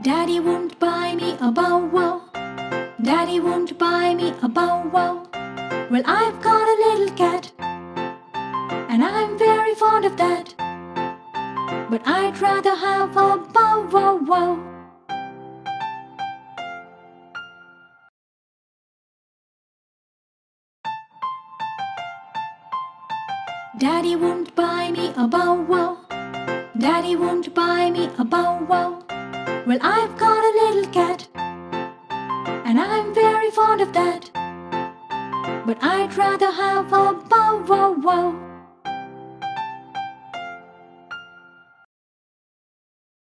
Daddy won't buy me a bow wow. Daddy won't buy me a bow wow. Well, I've got a little cat, and I'm very fond of that, but I'd rather have a bow wow wow. Daddy won't buy me a bow wow. Daddy won't buy me a bow wow. Well, I've got a little cat, and I'm very fond of that, but I'd rather have a bow wow wow.